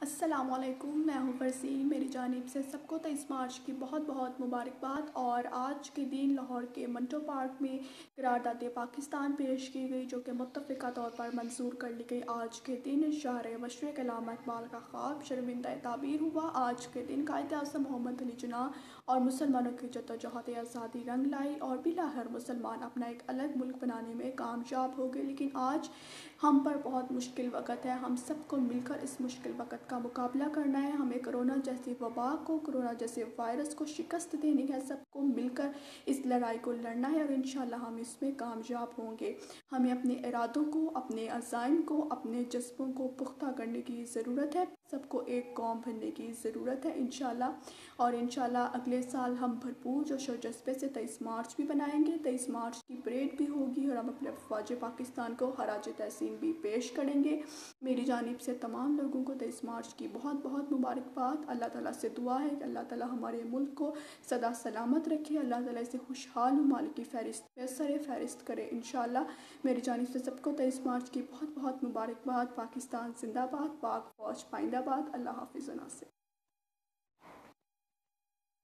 السلام علیکم، میں ہوں فرسین۔ میری جانب سے سب کو 23 مارچ کی بہت بہت مبارکباد۔ اور آج کے دن لاہور کے منٹو پارک میں قرارداد پاکستان پیش کی گئی، جو کہ متفقہ طور پر منظور کر لی گئی۔ آج کے دن شہر مشرق علامہ اقبال کا خواب شرمندہ تعبیر ہوا۔ آج کے دن قائد اعظم محمد علی جناح اور مسلمانوں کی جدوجہد آزادی رنگ لائی اور بلاخر مسلمان اپنا ایک الگ ملک بنانے میں کامیاب ہو گئے۔ لیکن آج ہم پر بہت مشکل وقت ہے، ہم سب کو مل کر اس مشکل وقت کا مقابلہ کرنا ہے۔ ہمیں کرونا جیسی وبا کو، کرونا جیسے وائرس کو شکست دینی ہے، سب کو مل کر اس لڑائی کو لڑنا ہے اور انشاءاللہ ہم اس میں کامیاب ہوں گے۔ ہمیں اپنے ارادوں کو، اپنے عزائم کو، اپنے جذبوں کو پختہ کرنے کی ضرورت ہے، سب کو ایک قوم بننے کی ضرورت ہے انشاءاللہ۔ اور انشاءاللہ اگلے سال ہم بھرپور جوش و جذبے سے 23 مارچ بھی بنائیں گے، 23 مارچ کی پریڈ بھی ہوگی اور ہم اپنے افواج پاکستان کو خراج تحسین بھی پیش کریں گے۔ میری جانب سے تمام لوگوں کو 23 مارچ کی بہت بہت مبارکباد۔ اللہ تعالیٰ سے دعا ہے کہ اللہ تعالیٰ ہمارے ملک کو سدا سلامت رکھے، اللہ تعالیٰ اسے خوشحال ممالک کی فہرست کرے انشاءاللہ۔ میری جانب سے سب کو 23 مارچ کی بہت بہت مبارکباد۔ پاکستان زندہ باد، پاک فوج پائندہ باد۔ اللہ حافظ و ناصر۔